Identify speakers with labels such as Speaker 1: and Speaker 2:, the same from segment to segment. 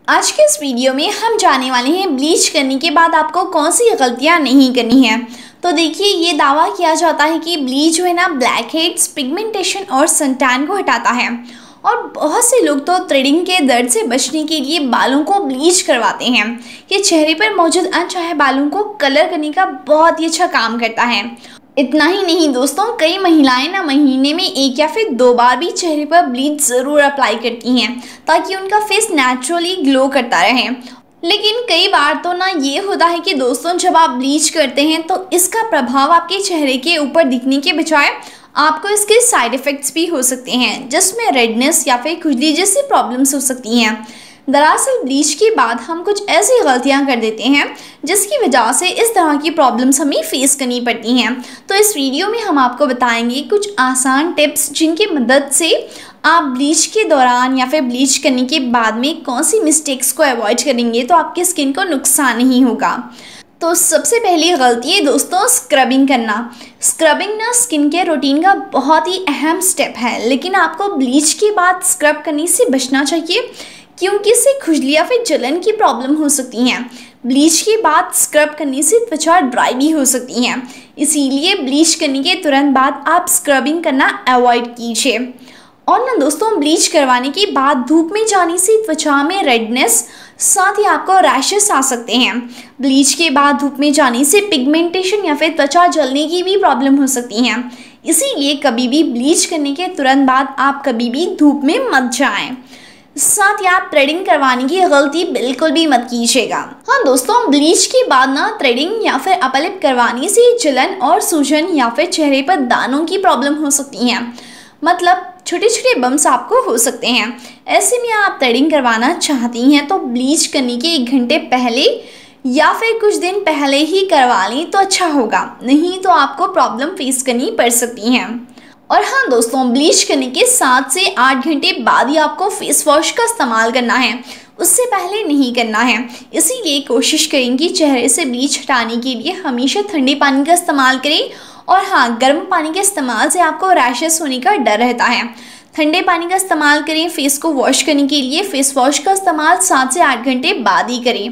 Speaker 1: आज के इस वीडियो में हम जाने वाले हैं ब्लीच करने के बाद आपको कौन सी गलतियां नहीं करनी है। तो देखिए, ये दावा किया जाता है कि ब्लीच जो है ना ब्लैक हेड्स, पिगमेंटेशन और सनटैन को हटाता है। और बहुत से लोग तो थ्रेडिंग के दर्द से बचने के लिए बालों को ब्लीच करवाते हैं। ये चेहरे पर मौजूद अनचाहे बालों को कलर करने का बहुत ही अच्छा काम करता है। इतना ही नहीं दोस्तों, कई महिलाएं ना महीने में 1 या फिर 2 बार भी चेहरे पर ब्लीच ज़रूर अप्लाई करती हैं ताकि उनका फेस नेचुरली ग्लो करता रहे। लेकिन कई बार तो ना ये होता है कि दोस्तों, जब आप ब्लीच करते हैं तो इसका प्रभाव आपके चेहरे के ऊपर दिखने के बजाय आपको इसके साइड इफ़ेक्ट्स भी हो सकते हैं, जिसमें रेडनेस या फिर खुजली जैसी प्रॉब्लम्स हो सकती हैं। दरअसल ब्लीच के बाद हम कुछ ऐसी गलतियां कर देते हैं जिसकी वजह से इस तरह की प्रॉब्लम्स हमें फेस करनी पड़ती हैं। तो इस वीडियो में हम आपको बताएंगे कुछ आसान टिप्स जिनकी मदद से आप ब्लीच के दौरान या फिर ब्लीच करने के बाद में कौन सी मिस्टेक्स को अवॉइड करेंगे तो आपकी स्किन को नुकसान नहीं होगा। तो सबसे पहली गलती है दोस्तों, स्क्रबिंग करना। स्क्रबिंग ना स्किन केयर रूटीन का बहुत ही अहम स्टेप है, लेकिन आपको ब्लीच के बाद स्क्रब करने से बचना चाहिए क्योंकि इससे खुजली या फिर जलन की प्रॉब्लम हो सकती हैं। ब्लीच के बाद स्क्रब करने से त्वचा ड्राई भी हो सकती हैं, इसीलिए ब्लीच करने के तुरंत बाद आप स्क्रबिंग करना अवॉइड कीजिए। और ना दोस्तों, ब्लीच करवाने के बाद धूप में जाने से त्वचा में रेडनेस, साथ ही आपको रैशेस आ सकते हैं। ब्लीच के बाद धूप में जाने से पिगमेंटेशन या फिर त्वचा जलने की भी प्रॉब्लम हो सकती हैं, इसीलिए कभी भी ब्लीच करने के तुरंत बाद आप कभी भी धूप में मत जाएं। साथ ही आप थ्रेडिंग करवाने की गलती बिल्कुल भी मत कीजिएगा। हाँ दोस्तों, ब्लीच के बाद ना थ्रेडिंग या फिर अपर लिप करवाने से जलन और सूजन या फिर चेहरे पर दानों की प्रॉब्लम हो सकती हैं, मतलब छोटे छोटे बम्स आपको हो सकते हैं। ऐसे में आप थ्रेडिंग करवाना चाहती हैं तो ब्लीच करने के 1 घंटे पहले या फिर कुछ दिन पहले ही करवा लें तो अच्छा होगा, नहीं तो आपको प्रॉब्लम फेस करनी पड़ सकती हैं। और हाँ दोस्तों, ब्लीच करने के 7 से 8 घंटे बाद ही आपको फेस वॉश का इस्तेमाल करना है, उससे पहले नहीं करना है। इसीलिए कोशिश करें कि चेहरे से ब्लीच हटाने के लिए हमेशा ठंडे पानी का इस्तेमाल करें। और हाँ, गर्म पानी के इस्तेमाल से आपको रैशेस होने का डर रहता है। ठंडे पानी का इस्तेमाल करें फेस को वॉश करने के लिए। फेस वॉश का इस्तेमाल 7 से 8 घंटे बाद ही करें।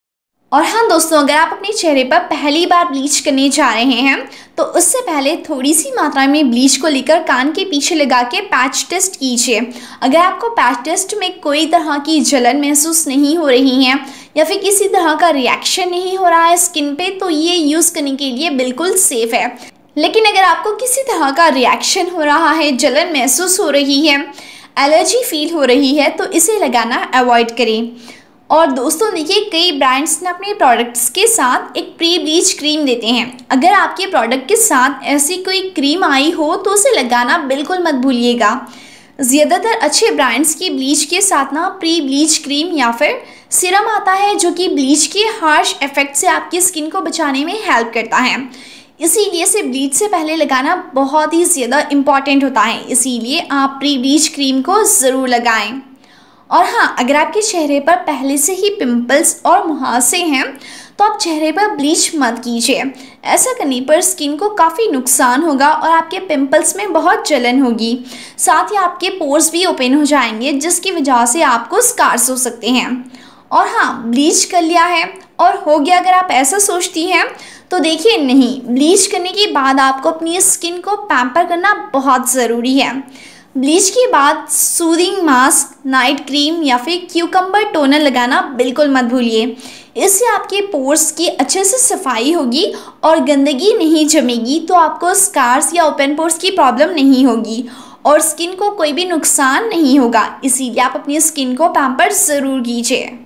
Speaker 1: और हाँ दोस्तों, अगर आप अपने चेहरे पर पहली बार ब्लीच करने जा रहे हैं तो उससे पहले थोड़ी सी मात्रा में ब्लीच को लेकर कान के पीछे लगा के पैच टेस्ट कीजिए। अगर आपको पैच टेस्ट में कोई तरह की जलन महसूस नहीं हो रही है या फिर किसी तरह का रिएक्शन नहीं हो रहा है स्किन पे, तो ये यूज़ करने के लिए बिल्कुल सेफ़ है। लेकिन अगर आपको किसी तरह का रिएक्शन हो रहा है, जलन महसूस हो रही है, एलर्जी फील हो रही है, तो इसे लगाना अवॉइड करें। और दोस्तों देखिए, कई ब्रांड्स ने अपने प्रोडक्ट्स के साथ एक प्री ब्लीच क्रीम देते हैं। अगर आपके प्रोडक्ट के साथ ऐसी कोई क्रीम आई हो तो उसे लगाना बिल्कुल मत भूलिएगा। ज़्यादातर अच्छे ब्रांड्स की ब्लीच के साथ ना प्री ब्लीच क्रीम या फिर सीरम आता है, जो कि ब्लीच के हार्श इफेक्ट से आपकी स्किन को बचाने में हेल्प करता है। इसीलिए इसे ब्लीच से पहले लगाना बहुत ही ज़्यादा इम्पॉर्टेंट होता है, इसीलिए आप प्री ब्लीच क्रीम को ज़रूर लगाएं। और हाँ, अगर आपके चेहरे पर पहले से ही पिंपल्स और मुहासे हैं तो आप चेहरे पर ब्लीच मत कीजिए। ऐसा करने पर स्किन को काफ़ी नुकसान होगा और आपके पिंपल्स में बहुत जलन होगी, साथ ही आपके पोर्स भी ओपन हो जाएंगे, जिसकी वजह से आपको स्कार्स हो सकते हैं। और हाँ, ब्लीच कर लिया है और हो गया, अगर आप ऐसा सोचती हैं तो देखिए नहीं, ब्लीच करने के बाद आपको अपनी स्किन को पैम्पर करना बहुत ज़रूरी है। ब्लीच के बाद सूदिंग मास्क, नाइट क्रीम या फिर क्यूकम्बर टोनर लगाना बिल्कुल मत भूलिए। इससे आपके पोर्स की अच्छे से सफाई होगी और गंदगी नहीं जमेगी, तो आपको स्कार्स या ओपन पोर्स की प्रॉब्लम नहीं होगी और स्किन को कोई भी नुकसान नहीं होगा। इसीलिए आप अपनी स्किन को पैम्पर ज़रूर कीजिए।